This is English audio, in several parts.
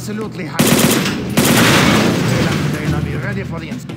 absolutely have. They'll be ready for the instant.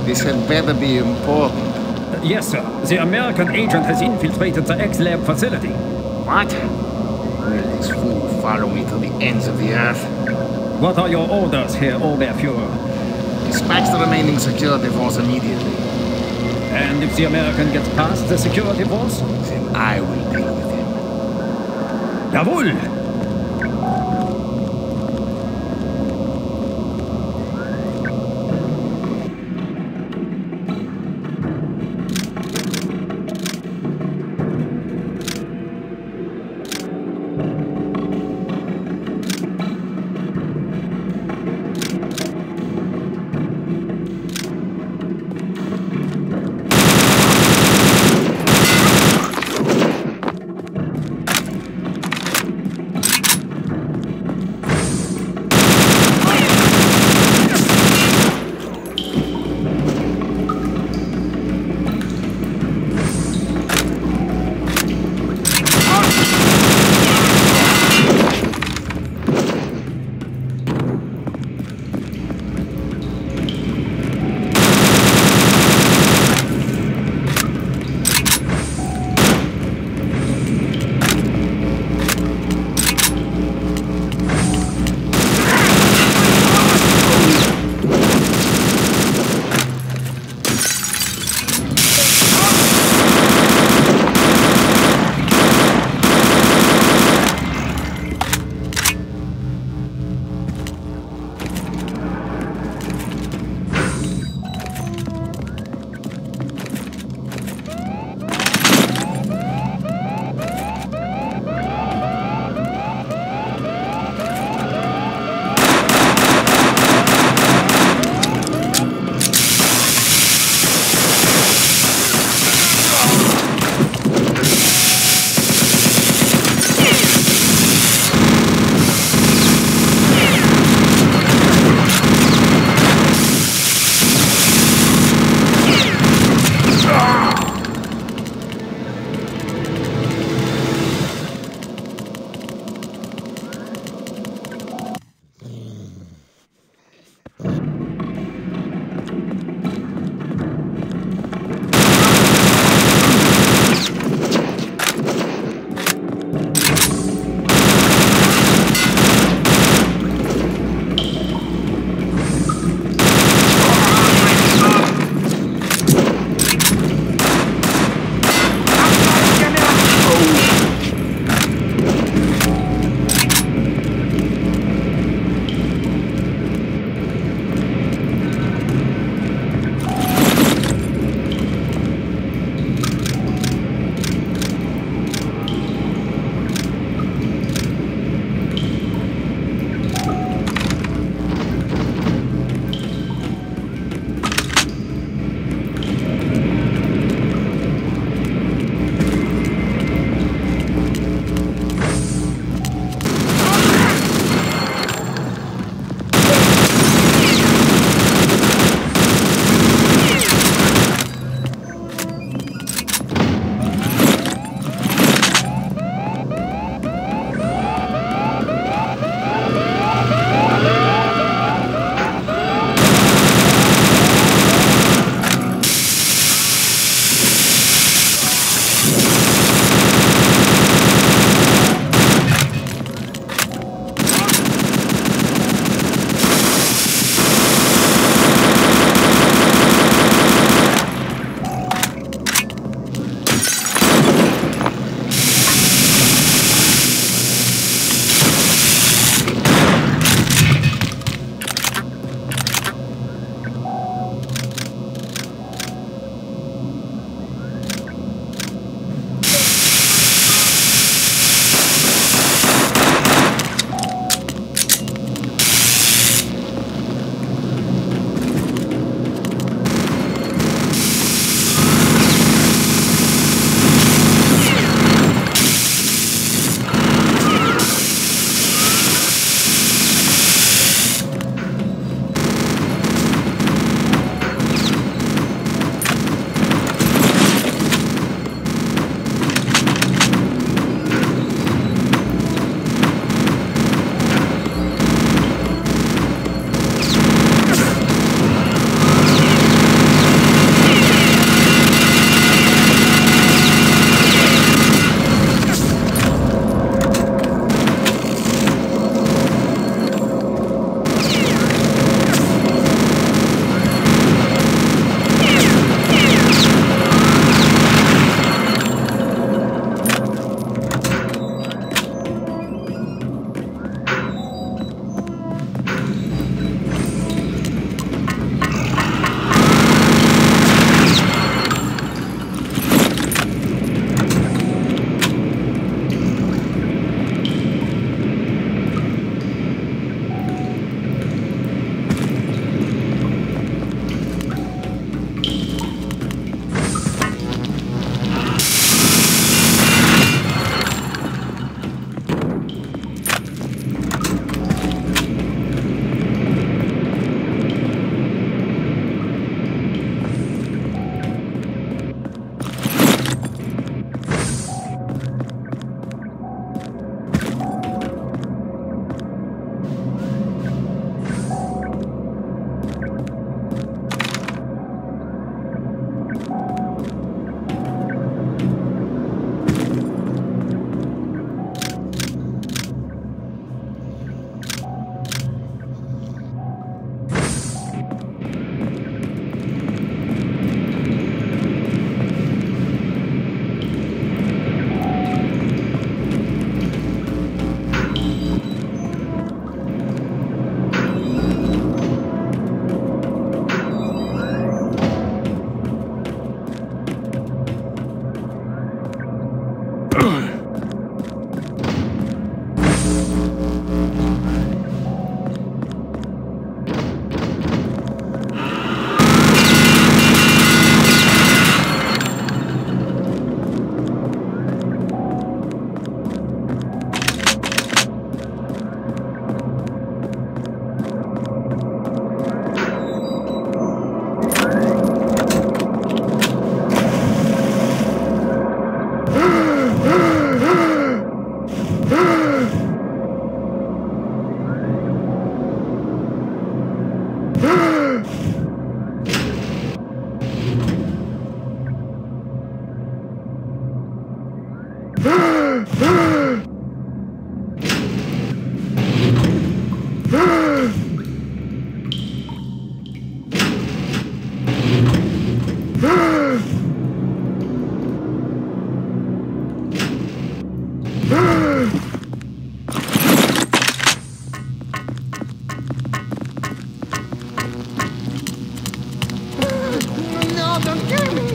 This had better be important. Yes, sir. The American agent has infiltrated the X-Lab facility. What? Will this fool follow me to the ends of the earth? What are your orders, Herr Oberfuhrer? Dispatch the remaining security force immediately. And if the American gets past the security force? Then I will deal with him. Jawohl! No, don't kill me!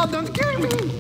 No, don't kill me!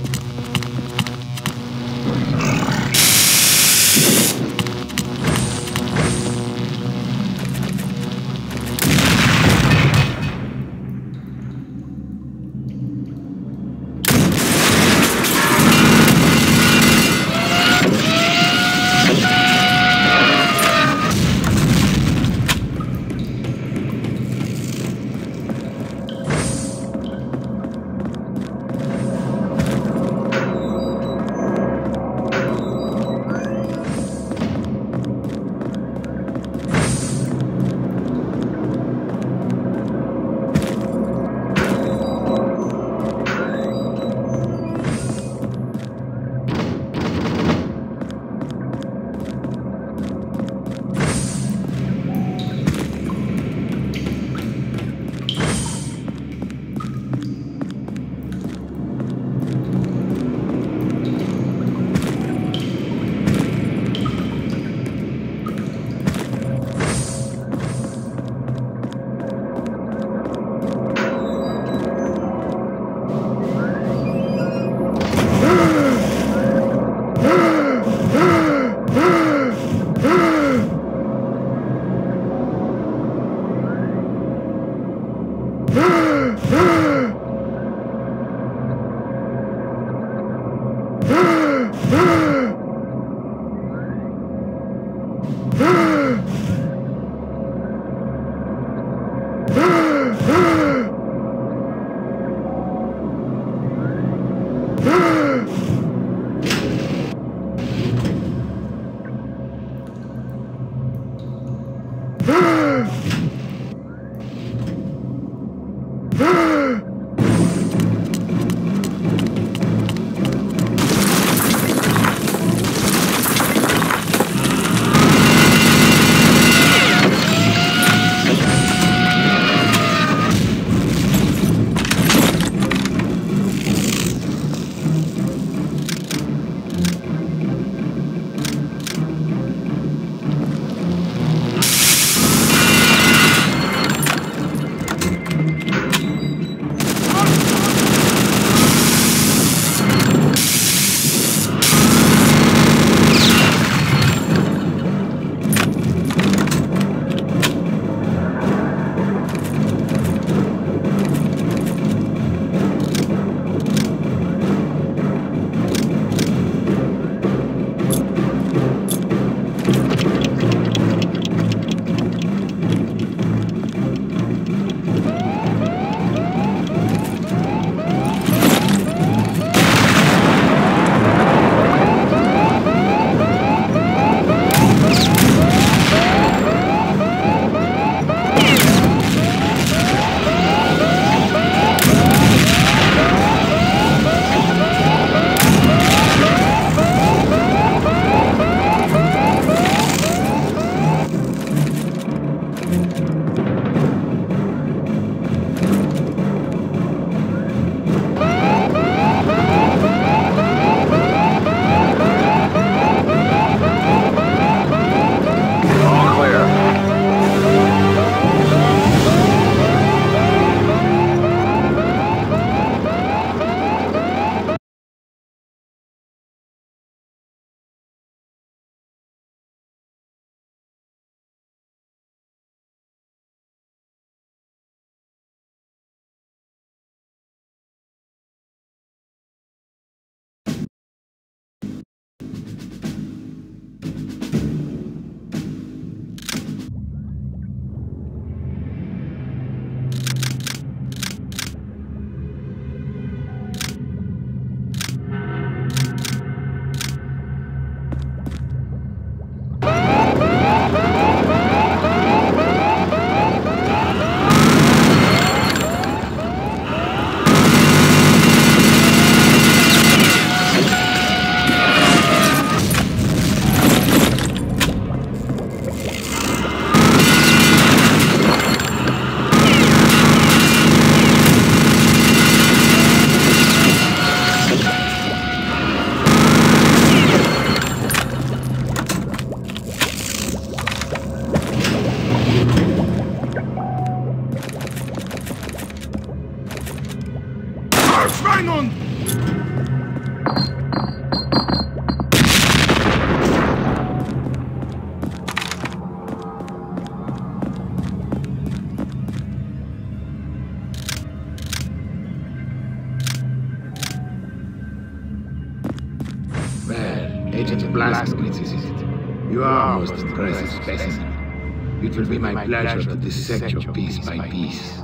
Agent Blazkowicz, is it? You are most impressive specimen. It will be my pleasure to dissect your piece by piece.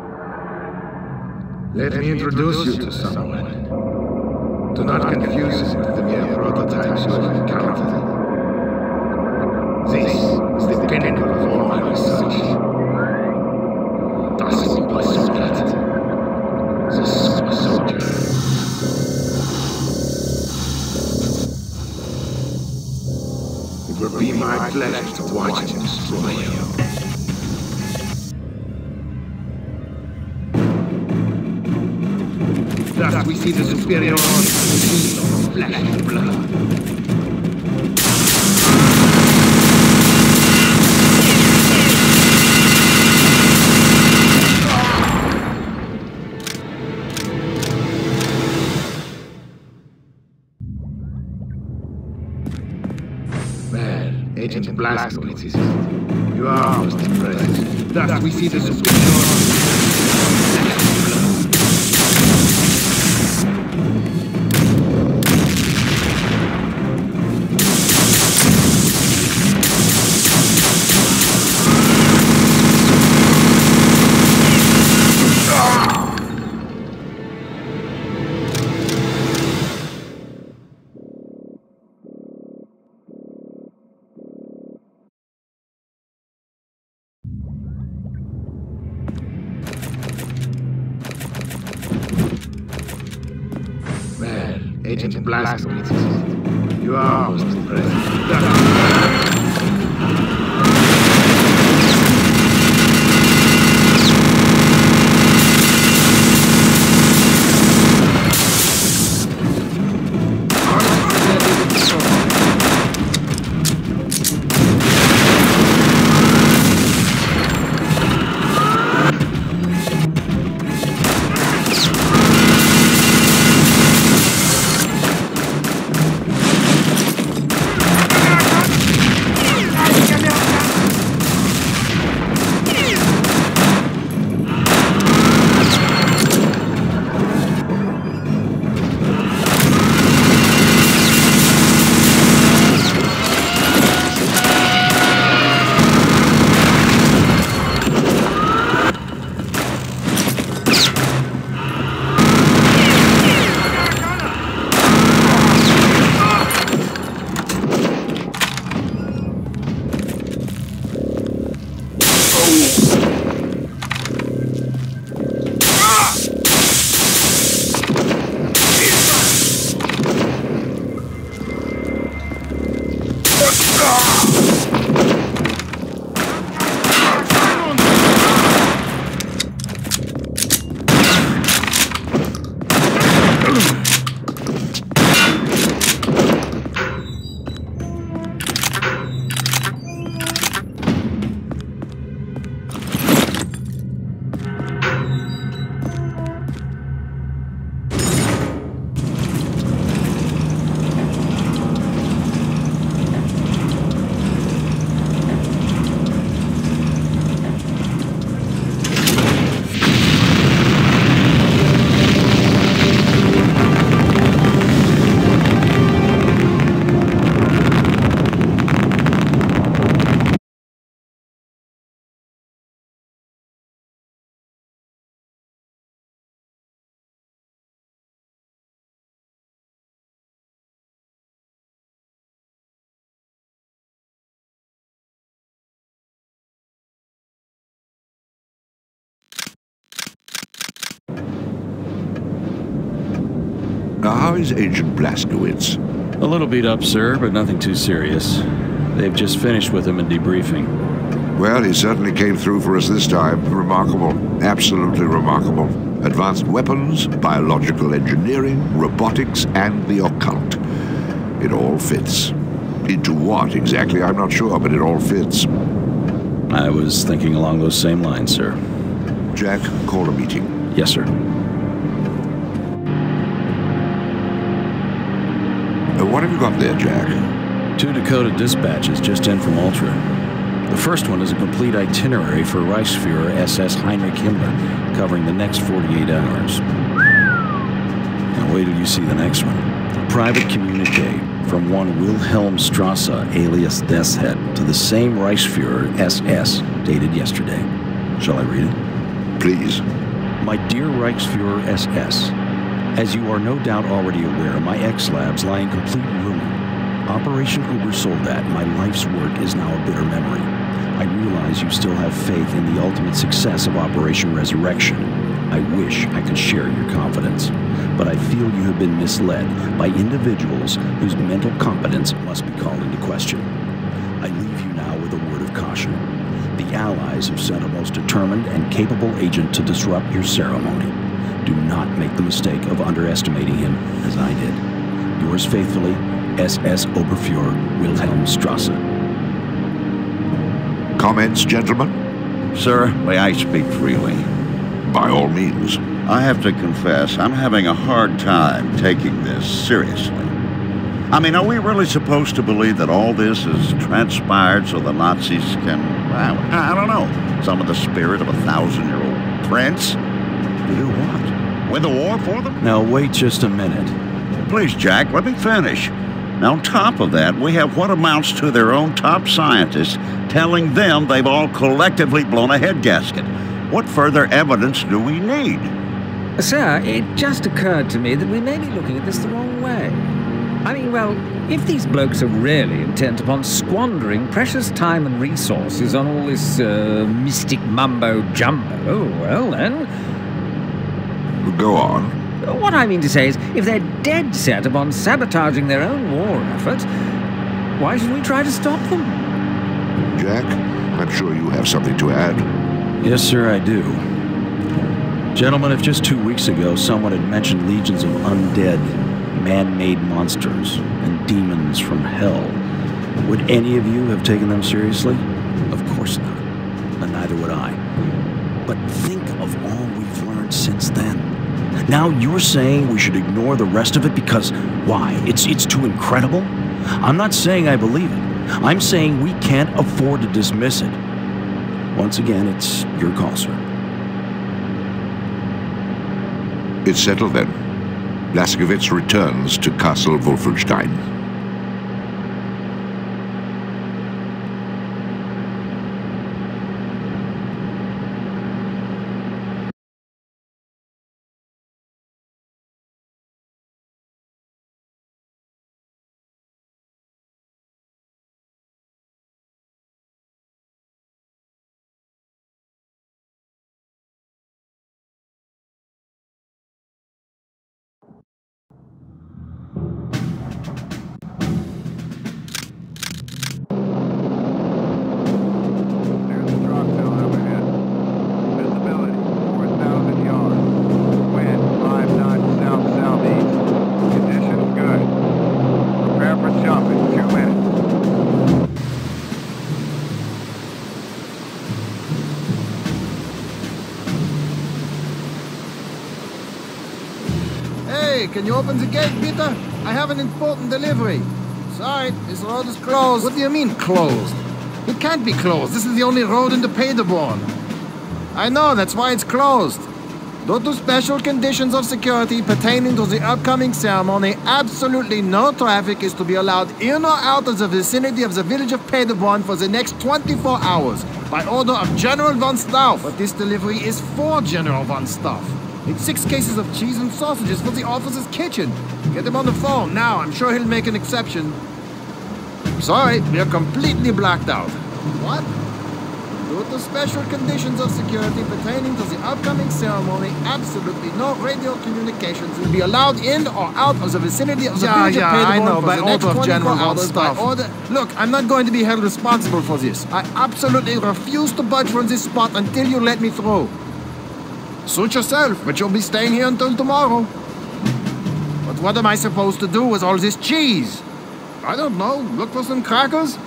Let me introduce you to someone. Do not confuse him with the mere prototypes you have encountered. This is the pinnacle of all my research. Das Super Soldat. The Super Soldier. It will be my pleasure to watch him destroy you. Thus we see the superiority of flesh and blood. Well, Agent Blazkowicz, is it? You are most impressive. Thus we see the superiority of flesh and blood. Agent Blazkowicz, is it? You are most impressive. Now, how is Agent Blazkowicz? A little beat up, sir, but nothing too serious. They've just finished with him in debriefing. Well, he certainly came through for us this time. Remarkable. Absolutely remarkable. Advanced weapons, biological engineering, robotics, and the occult. It all fits. Into what exactly, I'm not sure, but it all fits. I was thinking along those same lines, sir. Jack, call a meeting. Yes, sir. What have you got there, Jack? 2 Dakota dispatches just in from Ultra. The first one is a complete itinerary for Reichsfuhrer SS Heinrich Himmler, covering the next 48 hours. Now wait till you see the next one. A private communique, from one Wilhelm Strasse, alias Death's Head, to the same Reichsfuhrer SS, dated yesterday. Shall I read it? Please. My dear Reichsfuhrer SS, as you are no doubt already aware, my X-Labs lie in complete ruin. Operation Ubersoldat, my life's work, is now a bitter memory. I realize you still have faith in the ultimate success of Operation Resurrection. I wish I could share your confidence, but I feel you have been misled by individuals whose mental competence must be called into question. I leave you now with a word of caution. The Allies have sent a most determined and capable agent to disrupt your ceremony. Do not make the mistake of underestimating him, as I did. Yours faithfully, SS Oberfuhrer Wilhelm Strasse. Comments, gentlemen? Sir, may I speak freely? By all means. I have to confess, I'm having a hard time taking this seriously. I mean, are we really supposed to believe that all this has transpired so the Nazis can, I don't know, summon the spirit of a 1,000-year-old prince? To do what? Win the war for them? Now wait just a minute. Please, Jack, let me finish. Now, on top of that, we have what amounts to their own top scientists telling them they've all collectively blown a head gasket. What further evidence do we need? Sir, it just occurred to me that we may be looking at this the wrong way. I mean, well, if these blokes are really intent upon squandering precious time and resources on all this mystic mumbo-jumbo, well then... Go on. What I mean to say is, if they're dead set upon sabotaging their own war effort, why should we try to stop them? Jack, I'm sure you have something to add. Yes, sir, I do. Gentlemen, if just 2 weeks ago someone had mentioned legions of undead, man-made monsters and demons from hell, would any of you have taken them seriously? Of course not. And neither would I. But think of all we've learned since then. Now you're saying we should ignore the rest of it because, why, it's too incredible? I'm not saying I believe it. I'm saying we can't afford to dismiss it. Once again, it's your call, sir. It's settled then. Blazkowicz returns to Castle Wolfenstein. Can you open the gate, Peter? I have an important delivery. Sorry, this road is closed. What do you mean, closed? It can't be closed. This is the only road into Paderborn. I know, that's why it's closed. Due to special conditions of security pertaining to the upcoming ceremony, absolutely no traffic is to be allowed in or out of the vicinity of the village of Paderborn for the next 24 hours, by order of General von Stauff. But this delivery is for General von Stauff. It's 6 cases of cheese and sausages for the officer's kitchen. Get him on the phone now. I'm sure he'll make an exception. Sorry, we're completely blacked out. What? Due to special conditions of security pertaining to the upcoming ceremony, absolutely no radio communications will be allowed in or out of the vicinity of the village of Paderborn I know, by for the next order of 24 General von hours by Stauff. order. Look, I'm not going to be held responsible for this. I absolutely refuse to budge from this spot until you let me through. Suit yourself, but you'll be staying here until tomorrow. But what am I supposed to do with all this cheese? I don't know. Look for some crackers?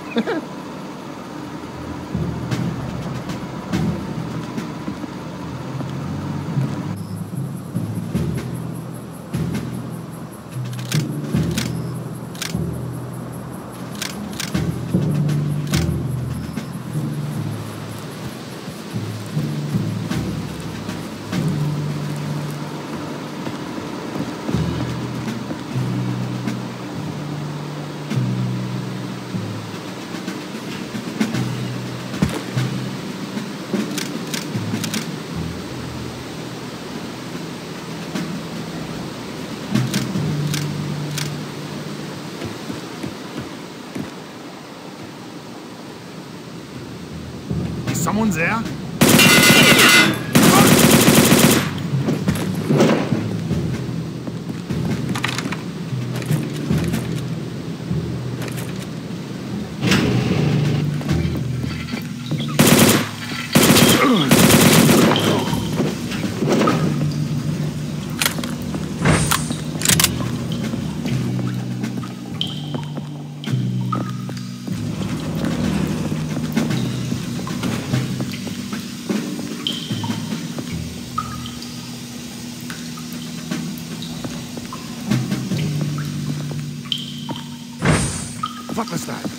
Someone's there? Wat was dat?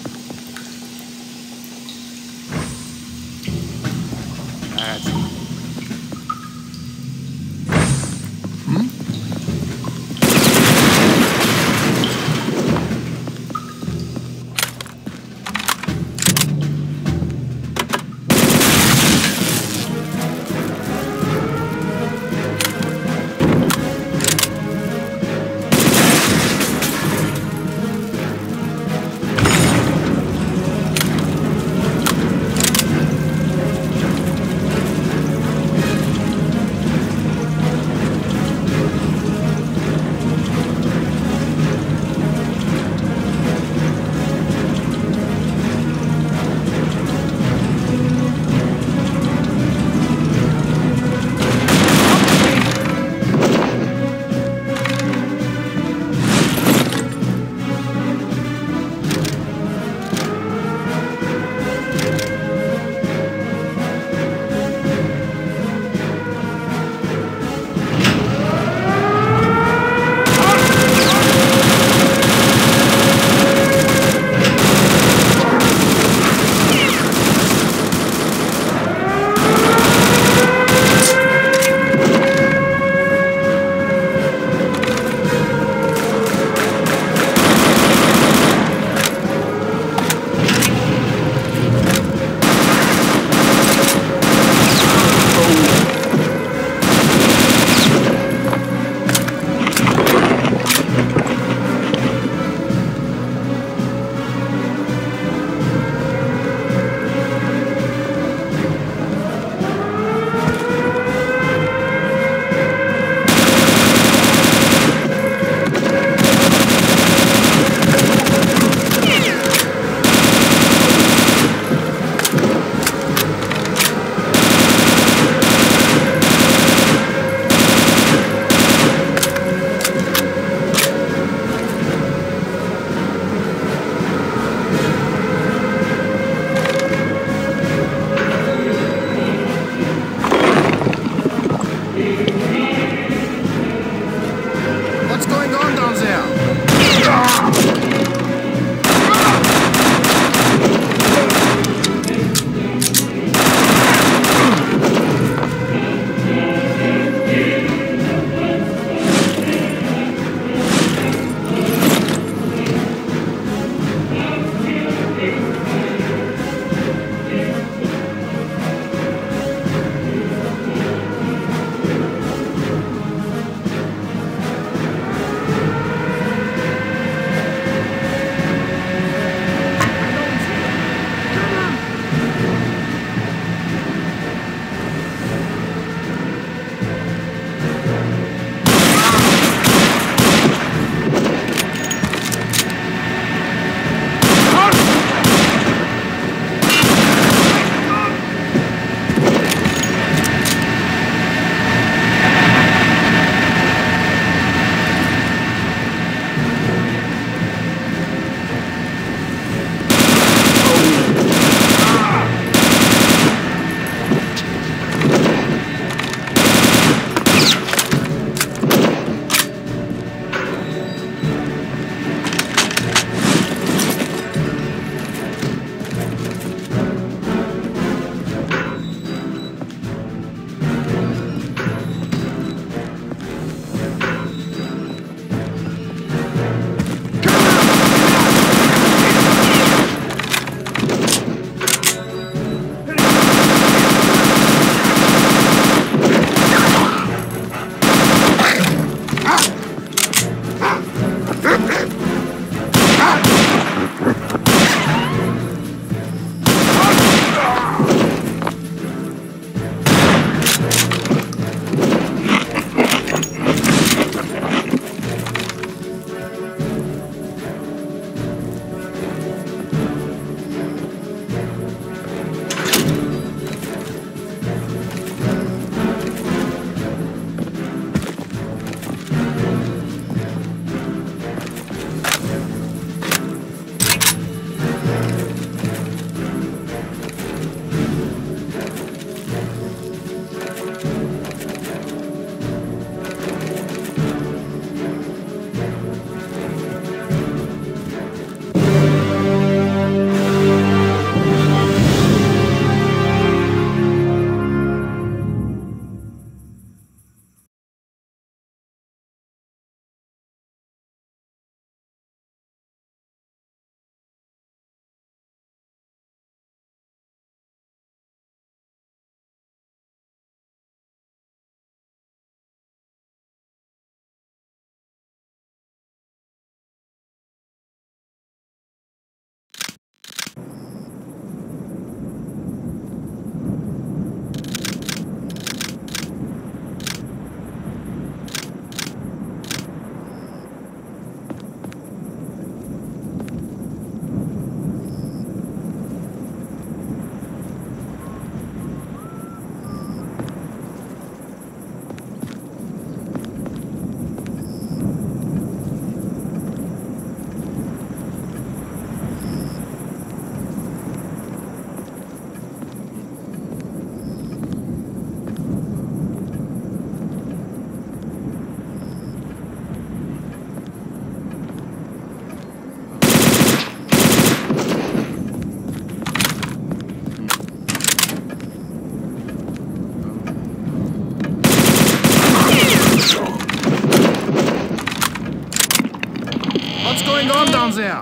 What's going on down there?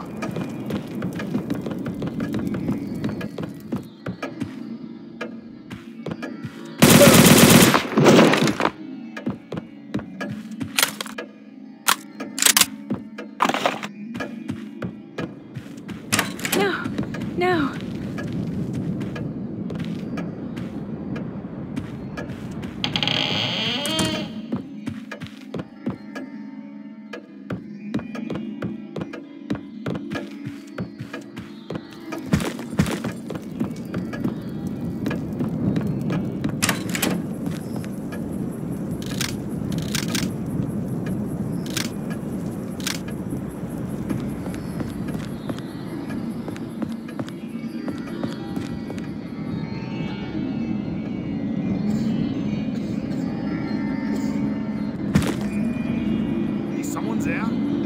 No. Someone's there?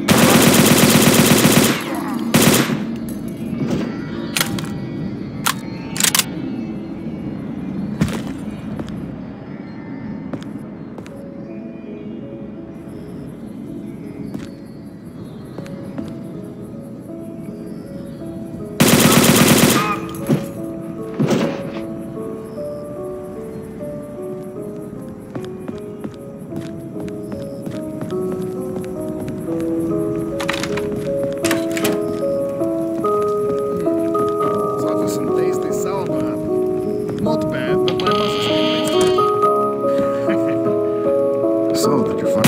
Not bad, but my boss is convinced. So, did you find...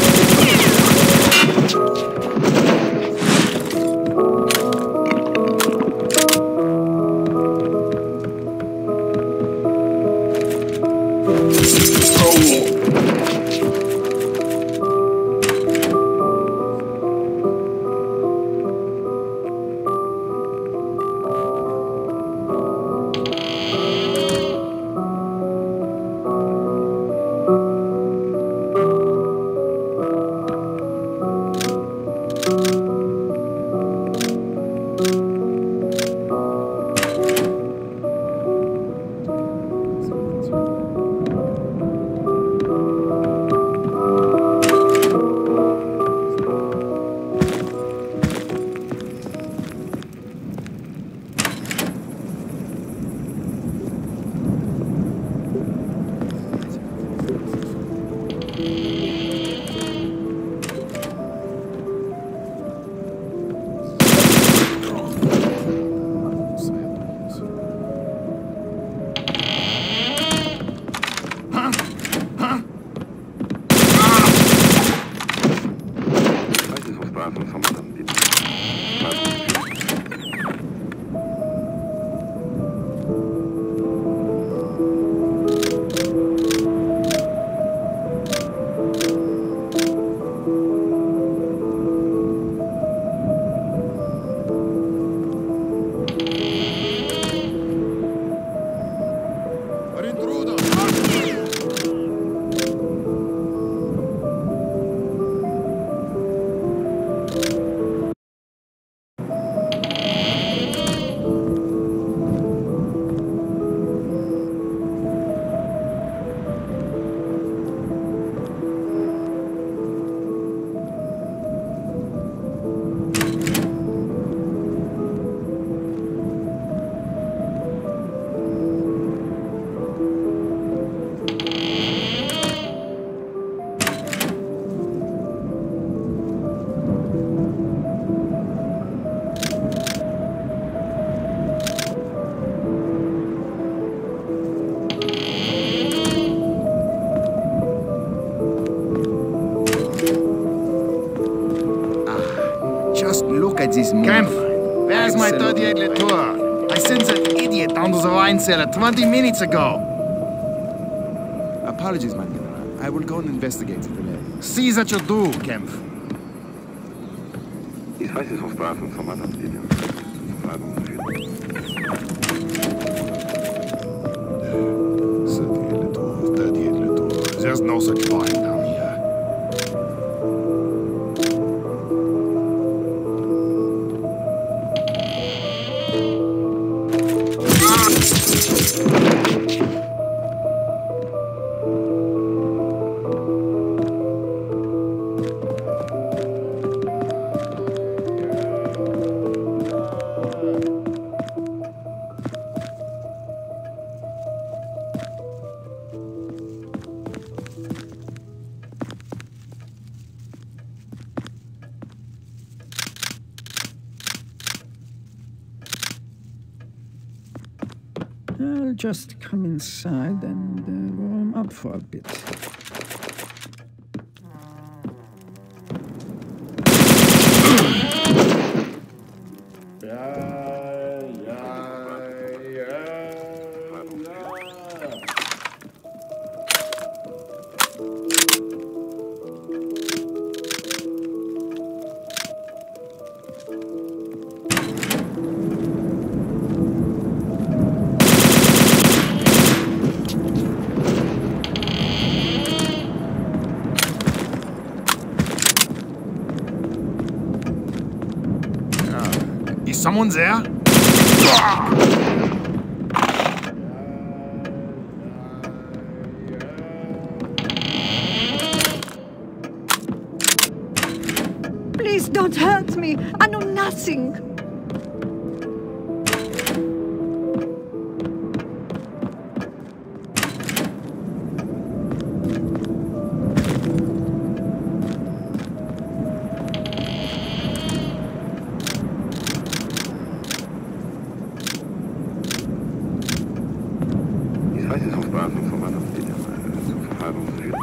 Just look at this movie. Kempf, where's my 38 Latour? I sent that idiot down to the wine cellar 20 minutes ago. Apologies, mein General. I will go and investigate the delay. See that you do, Kempf. Ich weiß, es ist Strafen vom anderen William. Fragen für 38 Latour. There's no such wine down here. I'll just come inside and warm up for a bit. Is someone there? Please don't hurt me. I know nothing. Ich weiß nicht, auf Basis von meiner Familie. Verheiratet.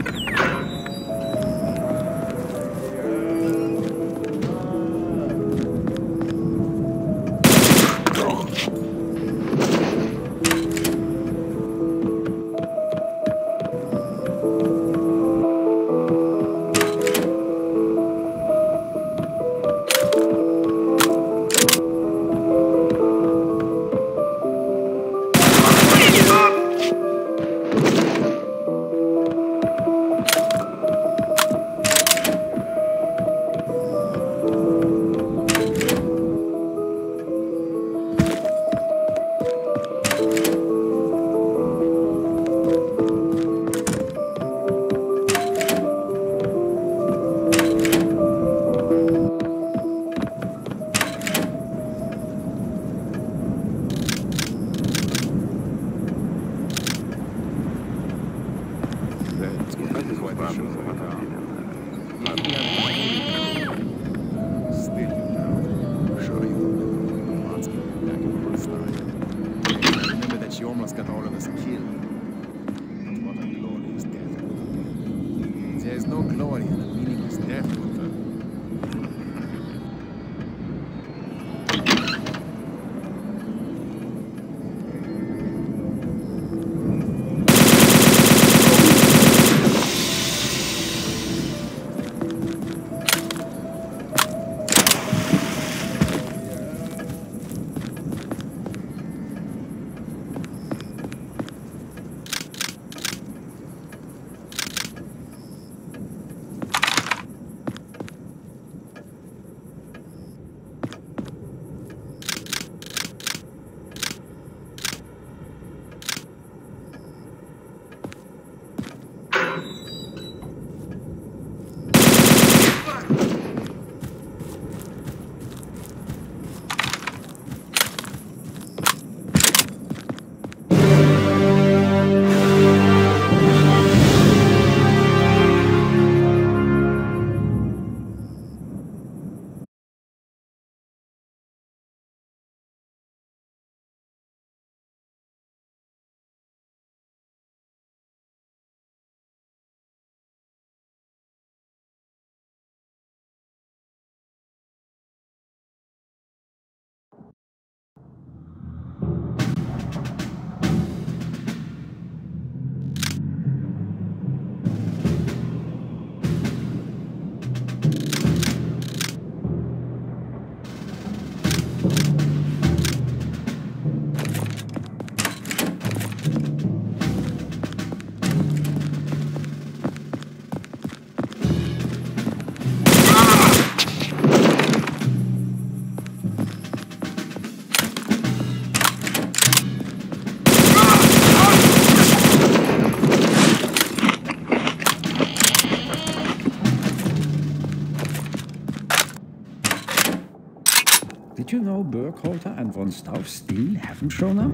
She almost got all of us killed. But what a glorious death. There is no glory in a meaningless death, Luther. Did you know Burkhalter and von Stauff still haven't shown up?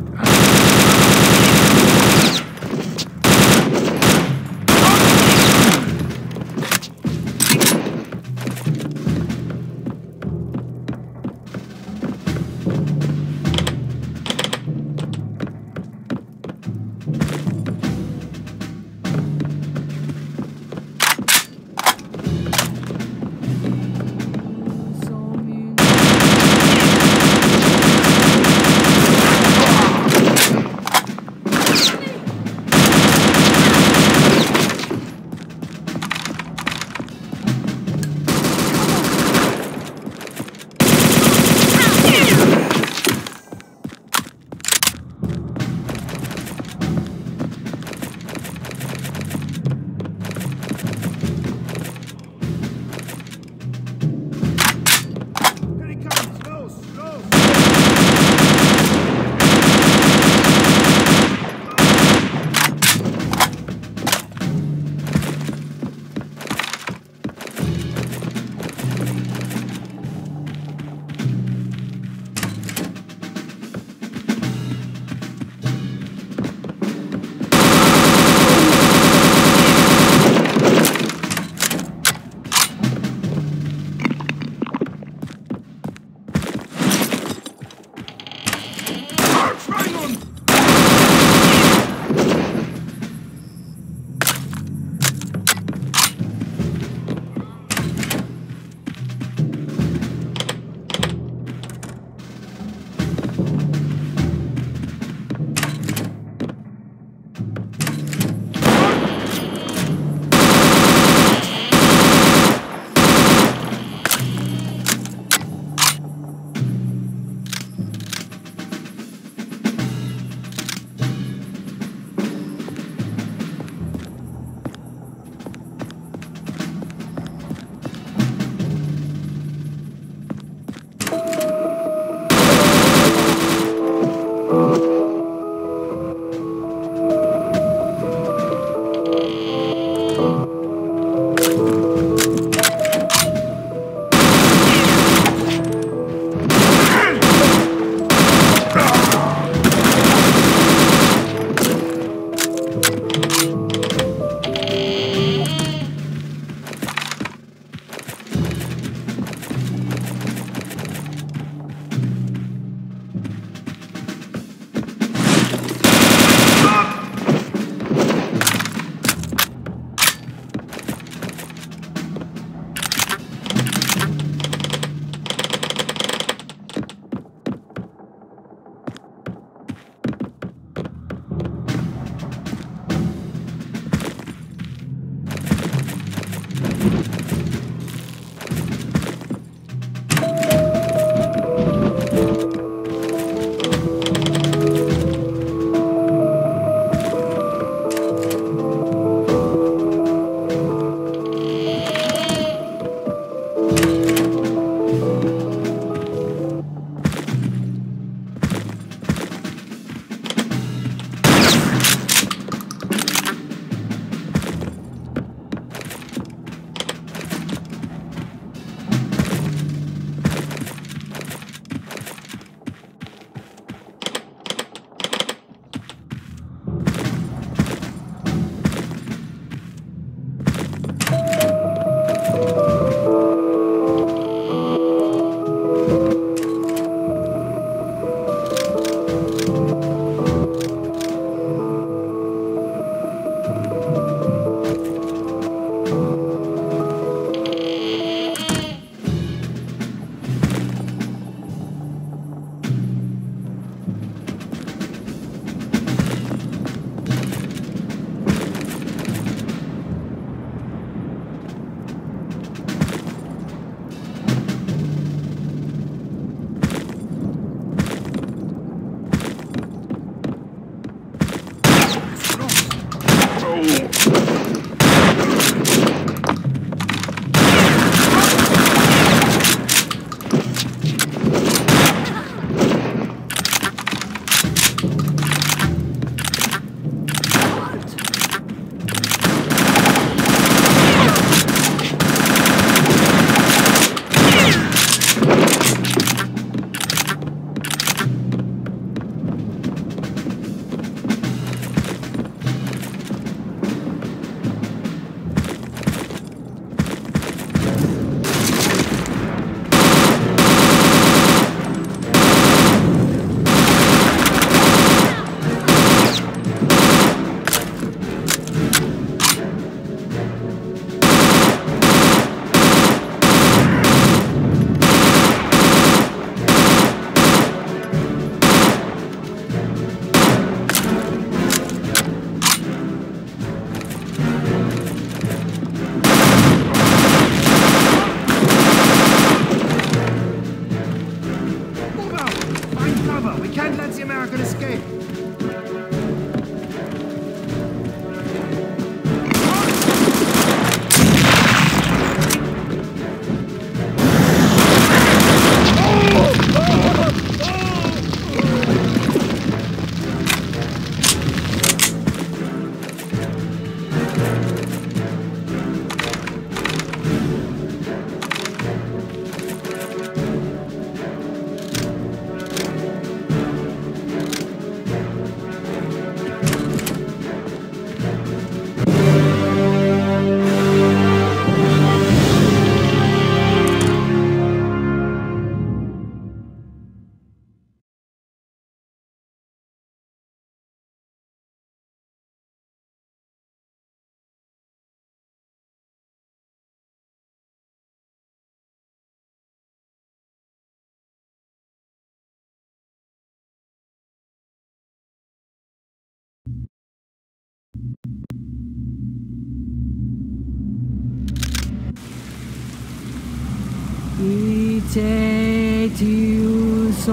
Icetius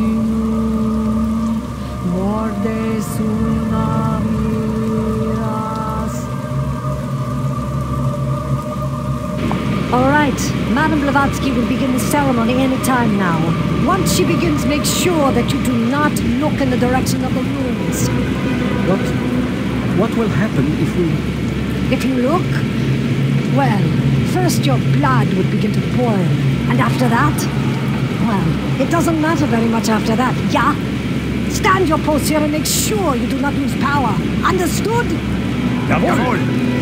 hominum mordes unamiras. All right, Madame Blavatsky will begin the ceremony any time now. Once she begins, make sure that you do not look in the direction of the ruins. What will happen if we... If you look, well, first your blood would begin to boil. And after that, well, it doesn't matter very much after that, yeah? Stand your post here and make sure you do not lose power. Understood? Jawohl!